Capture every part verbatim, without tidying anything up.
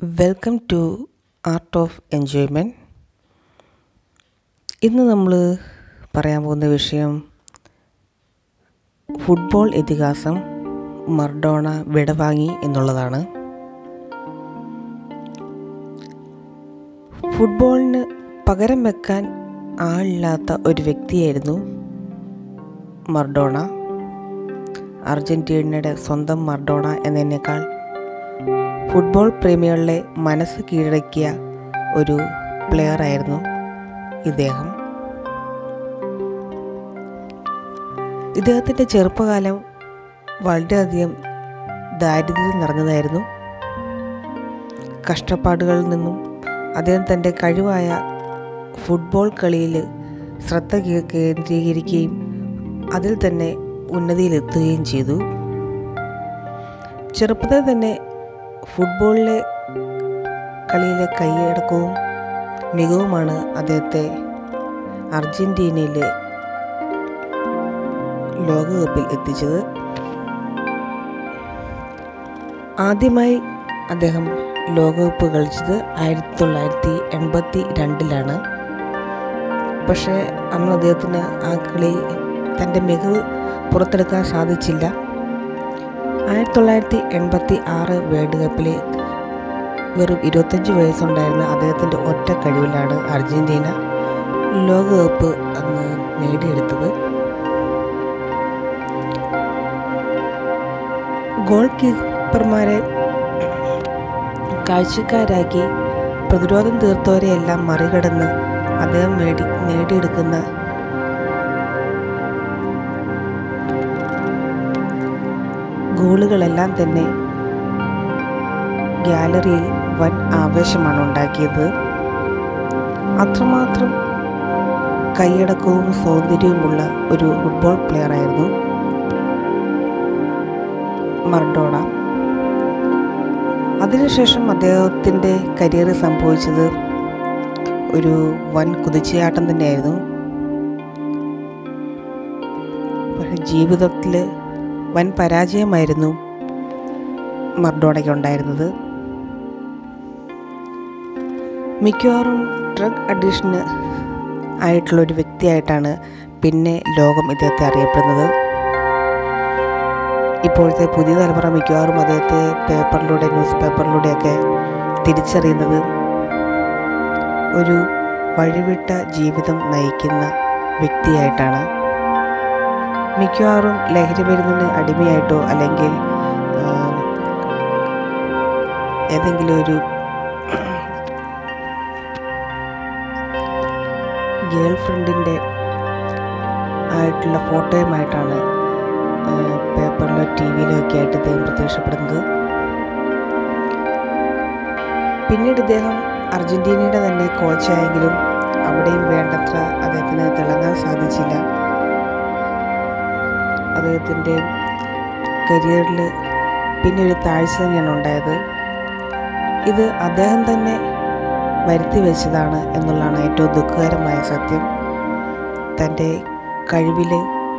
Welcome to art of enjoyment. ഇന്ന് നമ്മൾ പറയാൻ പോകുന്ന വിഷയം ഫുട്ബോൾ ഇതിഹാസം മറഡോണ വിടവാങ്ങി എന്നുള്ളതാണ്. ഫുട്ബോളിന് പകരം വെക്കാൻ ആളില്ലാത്ത ഒരു വ്യക്തിയായിരുന്നു മറഡോണ. അർജൻറ്റീനയുടെ സ്വന്തം മറഡോണ എന്നതിനേക്കാൾ ഫുട്ബോൾ പ്രേമികളുടെ മനസ്സ് കീഴടക്കിയ ഒരു പ്ലെയറായിരുന്നു ഇദ്ദേഹം. ഇദ്ദേഹത്തിൻ്റെ ചെറുപ്പകാലം വളരെയധികം ദാരിദ്ര്യം നിറഞ്ഞതായിരുന്നു. കഷ്ടപ്പാടുകളിൽ നിന്നും അദ്ദേഹം തൻ്റെ കഴിവായ ഫുട്ബോൾ കളിയിൽ ശ്രദ്ധ കേന്ദ്രീകരിക്കുകയും അതിൽ തന്നെ ഉന്നതിയിലെത്തുകയും ചെയ്തു. ചെറുപ്പത്തിൽ തന്നെ ഫുട്ബോളിലെ കളിയിലെ കൈയടക്കവും മികവുമാണ് അദ്ദേഹത്തെ അർജൻറ്റീനയിൽ ലോകകപ്പിൽ എത്തിച്ചത്. ആദ്യമായി അദ്ദേഹം ലോകകപ്പ് കളിച്ചത് ആയിരത്തി തൊള്ളായിരത്തി എൺപത്തി രണ്ടിലാണ്. പക്ഷേ അന്ന് അദ്ദേഹത്തിന് ആ കളി തൻ്റെ മികവ് പുറത്തെടുക്കാൻ സാധിച്ചില്ല. ആയിരത്തി തൊള്ളായിരത്തി എൺപത്തി ആറ് വേൾഡ് കപ്പിൽ വെറും ഇരുപത്തഞ്ച് വയസ്സുണ്ടായിരുന്ന അദ്ദേഹത്തിൻ്റെ ഒറ്റ കഴിവിലാണ് അർജൻറ്റീന ലോകകപ്പ് അന്ന് നേടിയെടുത്തത്. ഗോൾ കീപ്പർമാരെ കാഴ്ചക്കാരാക്കി പ്രതിരോധം തീർത്തവരെയെല്ലാം മറികടന്ന് അദ്ദേഹം നേടി നേടിയെടുക്കുന്ന ഗോളുകളെല്ലാം തന്നെ ഗാലറിയിൽ വൻ ആവേശമാണ് ഉണ്ടാക്കിയത്. അത്രമാത്രം കൈയടക്കവും സൗന്ദര്യവുമുള്ള ഒരു ഫുട്ബോൾ പ്ലെയറായിരുന്നു മറഡോണ. അതിനുശേഷം അദ്ദേഹത്തിൻ്റെ കരിയർ സംഭവിച്ചത് ഒരു വൻ കുതിച്ചുചാട്ടം തന്നെയായിരുന്നു. ജീവിതത്തിൽ വൻ പരാജയമായിരുന്നു മറഡോണയ്ക്ക് ഉണ്ടായിരുന്നത്. മിക്കവാറും ഡ്രഗ് അഡിക്ഷന് ആയിട്ടുള്ളൊരു വ്യക്തിയായിട്ടാണ് പിന്നെ ലോകം ഇദ്ദേഹത്തെ അറിയപ്പെടുന്നത്. ഇപ്പോഴത്തെ പുതിയ തലമുറ മിക്കവാറും അദ്ദേഹത്തെ പേപ്പറിലൂടെ ന്യൂസ് പേപ്പറിലൂടെയൊക്കെ തിരിച്ചറിയുന്നത് ഒരു വഴിവിട്ട ജീവിതം നയിക്കുന്ന വ്യക്തിയായിട്ടാണ്. മിക്കവാറും ലഹരി മരുന്നിന് അടിമയായിട്ടോ അല്ലെങ്കിൽ ഏതെങ്കിലും ഒരു ഗേൾ ഫ്രണ്ടിൻ്റെ ആയിട്ടുള്ള ഫോട്ടോയുമായിട്ടാണ് പേപ്പറിലോ ടി വിയിലോ ഒക്കെ ആയിട്ട് ഇദ്ദേഹം പ്രത്യക്ഷപ്പെടുന്നത്. പിന്നീട് ഇദ്ദേഹം അർജൻറ്റീനയുടെ തന്നെ കോച്ചായെങ്കിലും അവിടെയും വേണ്ടത്ര അദ്ദേഹത്തിന് തിളങ്ങാൻ സാധിച്ചില്ല. അദ്ദേഹത്തിൻ്റെ കരിയറിൽ പിന്നെ ഒരു താഴ്ച തന്നെയാണ് ഉണ്ടായത്. ഇത് അദ്ദേഹം തന്നെ വരുത്തി വെച്ചതാണ് എന്നുള്ളതാണ് ഏറ്റവും ദുഃഖകരമായ സത്യം. തൻ്റെ കഴിവിൽ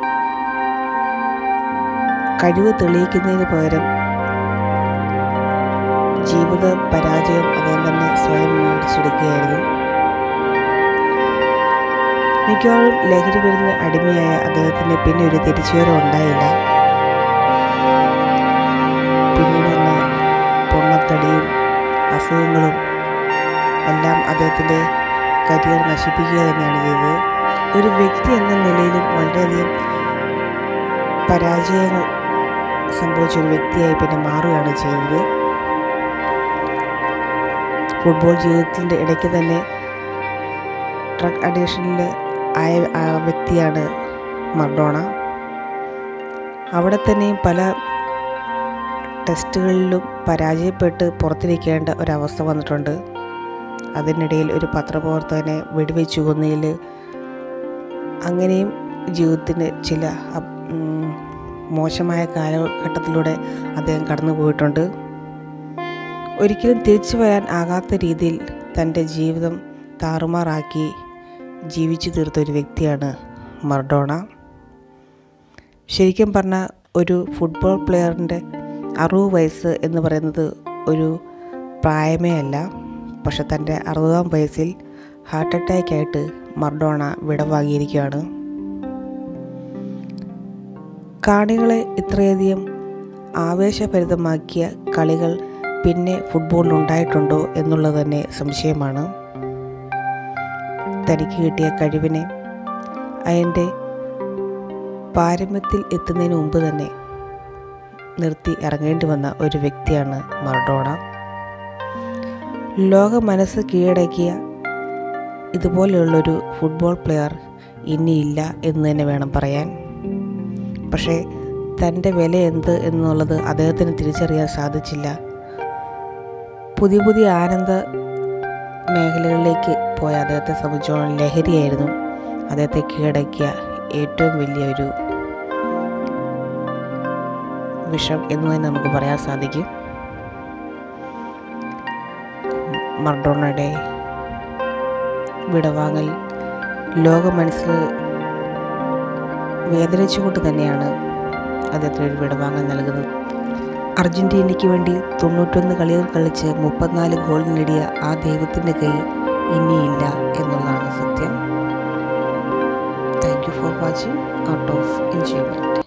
കഴിവ് തെളിയിക്കുന്നതിന് പകരം ജീവിത പരാജയം അദ്ദേഹം തന്നെ സ്വയം മേടിച്ചെടുക്കുകയായിരുന്നു. മിക്കവാറും ലഹരി മരുന്നിന് അടിമയായ അദ്ദേഹത്തിന് പിന്നെ ഒരു തിരിച്ചുവരവ് ഉണ്ടായില്ല. പിന്നീട് വന്ന പൊണ്ണത്തടിയും അസുഖങ്ങളും എല്ലാം അദ്ദേഹത്തിൻ്റെ കരിയർ നശിപ്പിക്കുക തന്നെയാണ് ചെയ്തത്. ഒരു വ്യക്തി എന്ന നിലയിലും വളരെയധികം പരാജയങ്ങൾ സംഭവിച്ച ഒരു വ്യക്തിയായി പിന്നെ മാറുകയാണ് ചെയ്തത്. ഫുട്ബോൾ ജീവിതത്തിൻ്റെ ഇടയ്ക്ക് തന്നെ ഡ്രഗ് അഡിക്ഷനിൽ ആയ വ്യക്തിയാണ് മറഡോണ. അവിടെ തന്നെയും പല ടെസ്റ്റുകളിലും പരാജയപ്പെട്ട് പുറത്തിരിക്കേണ്ട ഒരവസ്ഥ വന്നിട്ടുണ്ട്. അതിനിടയിൽ ഒരു പത്രപ്രവർത്തകനെ വെടിവെച്ചു കൊന്നതിൽ അങ്ങനെയും ജീവിതത്തിന് ചില മോശമായ കാലഘട്ടത്തിലൂടെ അദ്ദേഹം കടന്നു പോയിട്ടുണ്ട്. ഒരിക്കലും തിരിച്ചു വരാൻ ആകാത്ത രീതിയിൽ തൻ്റെ ജീവിതം താറുമാറാക്കി ജീവിച്ചു തീർത്ത ഒരു വ്യക്തിയാണ് മറഡോണ. ശരിക്കും പറഞ്ഞാൽ ഒരു ഫുട്ബോൾ പ്ലെയറിൻ്റെ അറുപത് വയസ്സ് എന്ന് പറയുന്നത് ഒരു പ്രായമേ അല്ല. പക്ഷെ തൻ്റെ അറുപതാം വയസ്സിൽ ഹാർട്ട് അറ്റാക്കായിട്ട് മറഡോണ വിടവാങ്ങിയിരിക്കുകയാണ്. കാണികളെ ഇത്രയധികം ആവേശഭരിതമാക്കിയ കളികൾ പിന്നെ ഫുട്ബോളിൽ ഉണ്ടായിട്ടുണ്ടോ എന്നുള്ളത് തന്നെ സംശയമാണ്. തനിക്ക് കിട്ടിയ കഴിവിനെ അതിൻ്റെ പാരമ്യത്തിൽ എത്തുന്നതിന് മുമ്പ് തന്നെ നിർത്തി ഇറങ്ങേണ്ടി വന്ന ഒരു വ്യക്തിയാണ് മറഡോണ. ലോക മനസ്സ് കീഴടക്കിയ ഇതുപോലെയുള്ളൊരു ഫുട്ബോൾ പ്ലെയർ ഇനിയില്ല എന്ന് തന്നെ വേണം പറയാൻ. പക്ഷേ തൻ്റെ വില എന്ത് എന്നുള്ളത് അദ്ദേഹത്തിന് തിരിച്ചറിയാൻ സാധിച്ചില്ല. പുതിയ പുതിയ ആനന്ദ മേഖലകളിലേക്ക് പോയ അദ്ദേഹത്തെ സംബന്ധിച്ചോളം ലഹരിയായിരുന്നു അദ്ദേഹത്തെ കീഴടക്കിയ ഏറ്റവും വലിയൊരു വിഷം എന്ന് തന്നെ നമുക്ക് പറയാൻ സാധിക്കും. മറഡോണയുടെ വിടവാങ്ങൽ ലോക മനസ്സിൽ വേദനിച്ചുകൊണ്ട് തന്നെയാണ് അദ്ദേഹത്തിന് ഒരു വിടവാങ്ങൽ നൽകുന്നത്. അർജൻറ്റീനയ്ക്ക് വേണ്ടി തൊണ്ണൂറ്റൊന്ന് കളികൾ കളിച്ച് മുപ്പത്തിനാല് ഗോൾ നേടിയ ആ ദൈവത്തിൻ്റെ കൈ ഇനിയില്ല എന്നുള്ളതാണ് സത്യം. Thank you for watching out of enjoyment.